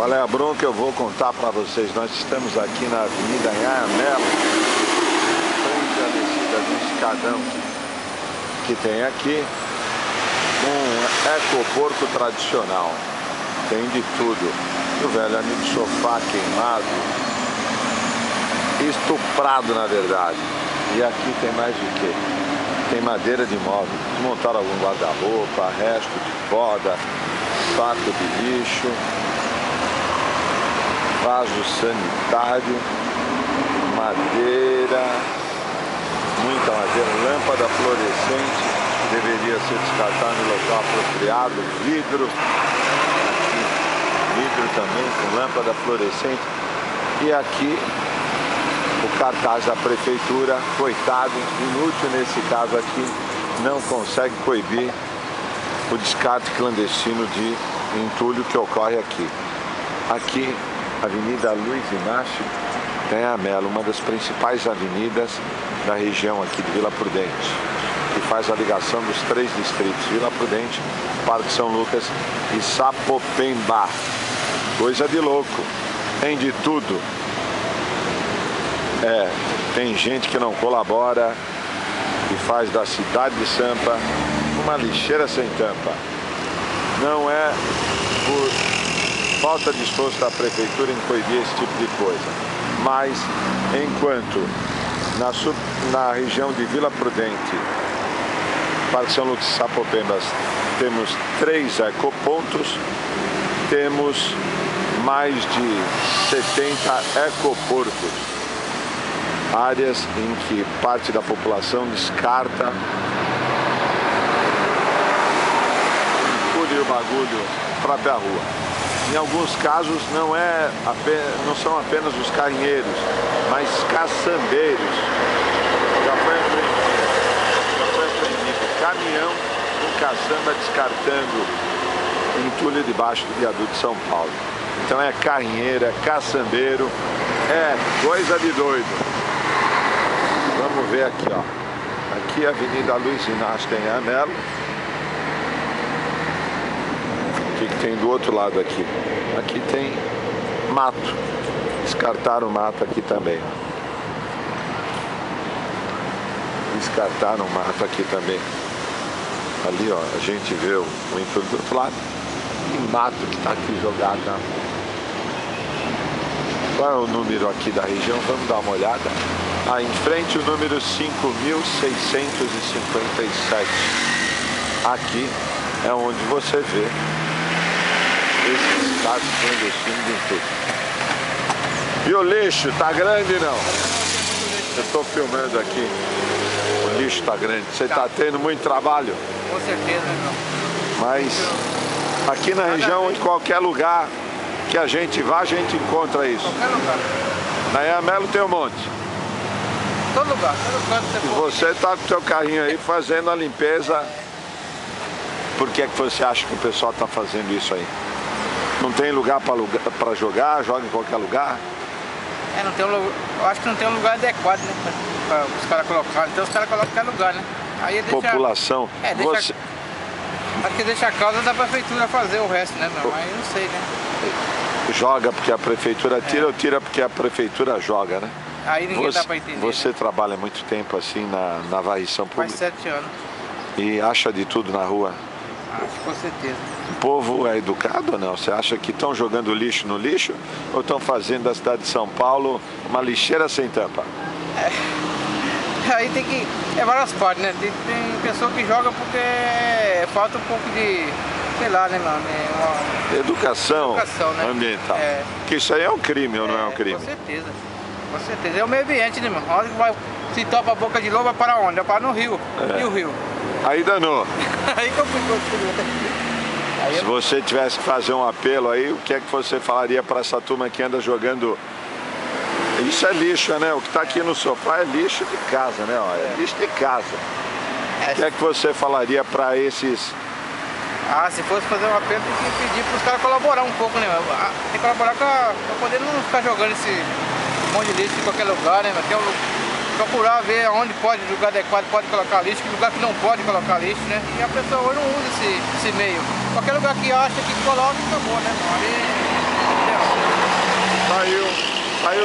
Qual é a bronca? Eu vou contar para vocês. Nós estamos aqui na Avenida Anhanguera, frente à descida do escadão que tem aqui, um ecoporco tradicional. Tem de tudo. O velho amigo sofá queimado, estuprado na verdade. E aqui tem mais o quê? Tem madeira de móvel. Montaram algum guarda-roupa, resto de poda, saco de lixo, vaso sanitário, madeira, muita madeira, lâmpada fluorescente, deveria ser descartada no local apropriado, vidro, aqui, vidro também com lâmpada fluorescente, e aqui o cartaz da prefeitura, coitado, inútil nesse caso aqui, não consegue coibir o descarte clandestino de entulho que ocorre aqui. Aqui, Avenida Luiz Inácio tem a Melo, uma das principais avenidas da região aqui de Vila Prudente, que faz a ligação dos 3 distritos, Vila Prudente, Parque São Lucas e Sapopemba. Coisa de louco, tem de tudo. Tem gente que não colabora e faz da cidade de Sampa uma lixeira sem tampa. Não é por falta de esforço da prefeitura em coibir esse tipo de coisa, mas enquanto na região de Vila Prudente, Parque São Lucas e Sapopembas, temos 3 ecopontos, temos mais de 70 ecoporcos, áreas em que parte da população descarta o bagulho própria rua. Em alguns casos não são apenas os carrinheiros, mas caçambeiros. Já foi apreendido caminhão com caçamba descartando entulho debaixo do viaduto de São Paulo. Então é carrinheiro, é caçambeiro, é coisa de doido. Vamos ver aqui, ó. Aqui a Avenida Luiz Inácio tem a Melo. O que tem do outro lado aqui? Aqui tem mato. Descartaram mato aqui também. Descartaram mato aqui também. Ali, ó, a gente vê o entulho do outro lado. E mato que está aqui jogado. Né? Qual é o número aqui da região? Vamos dar uma olhada. Em frente o número 5.657. Aqui é onde você vê esses casos clandestinos de entulho. E o lixo, tá grande não? Eu estou filmando aqui. O lixo tá grande. Você tá tendo muito trabalho? Com certeza, não. Mas aqui na região, em qualquer lugar que a gente vá, a gente encontra isso. Qualquer lugar. Na Anhanguera tem um monte. Todo lugar, todo canto você está com o seu carrinho aí fazendo a limpeza. Por que você acha que o pessoal está fazendo isso aí? Não tem lugar para jogar, joga em qualquer lugar? Não tem eu acho que não tem um lugar adequado, né? Para os caras colocarem. Então os caras colocam em qualquer lugar, né? Aí deixa, população. Deixa, acho que deixa a causa da prefeitura fazer o resto, né? Mas eu não sei, né? Joga porque a prefeitura tira ou tira porque a prefeitura joga, né? Aí ninguém dá para entender. Você trabalha muito tempo assim na varrição pública? Faz 7 anos. E acha de tudo na rua? Acho, com certeza. O povo é educado ou não? Você acha que estão jogando lixo no lixo ou estão fazendo da cidade de São Paulo uma lixeira sem tampa? Aí tem que... É várias partes, né? Tem pessoa que joga porque falta um pouco de... Sei lá, né, mano? Educação né? Ambiental. Porque isso aí é um crime ou não é um crime? Com certeza. Com certeza. É o meio ambiente, né, mano? Onde vai, se topa a boca de lobo, vai para onde? Vai para no rio. E o rio? Aí danou. Aí complicou tudo. Se você tivesse que fazer um apelo aí, o que é que você falaria para essa turma que anda jogando? Isso é lixo, né? O que está aqui no sofá é lixo de casa, né? É lixo de casa. O que é que você falaria para esses... se fosse fazer um apelo, tem que pedir para os caras colaborar um pouco, né? Tem que colaborar para poder não ficar jogando esse monte de lixo em qualquer lugar, né? Tem procurar ver onde pode, lugar adequado pode colocar lixo, que lugar que não pode colocar lixo, né? E a pessoa hoje não usa esse meio. Qualquer lugar que acha que coloca, acabou, né?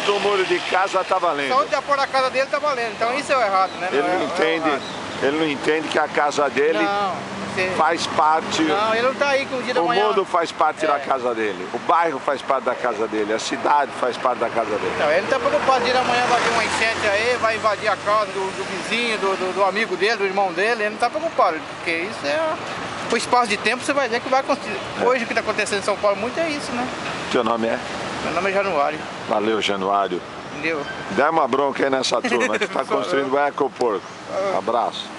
do muro de casa tá valendo. Só onde já pôr a casa dele tá valendo. Então isso é o errado, né? Ele não entende que a casa dele faz parte. Não, ele não tá aí com o dia da manhã. O mundo faz parte da casa dele. O bairro faz parte da casa dele. A cidade faz parte da casa dele. Não, ele não tá preocupado. Dia da manhã vai vir uma enchente aí, vai invadir a casa do vizinho, do amigo dele, do irmão dele. Ele não tá preocupado, porque isso é... Por espaço de tempo você vai ver que vai acontecer. Hoje o que tá acontecendo em São Paulo muito é isso, né? Seu nome é? Meu nome é Januário. Valeu, Januário. Entendeu? Dá uma bronca aí nessa turma que tá construindo o Ecoporco. Abraço.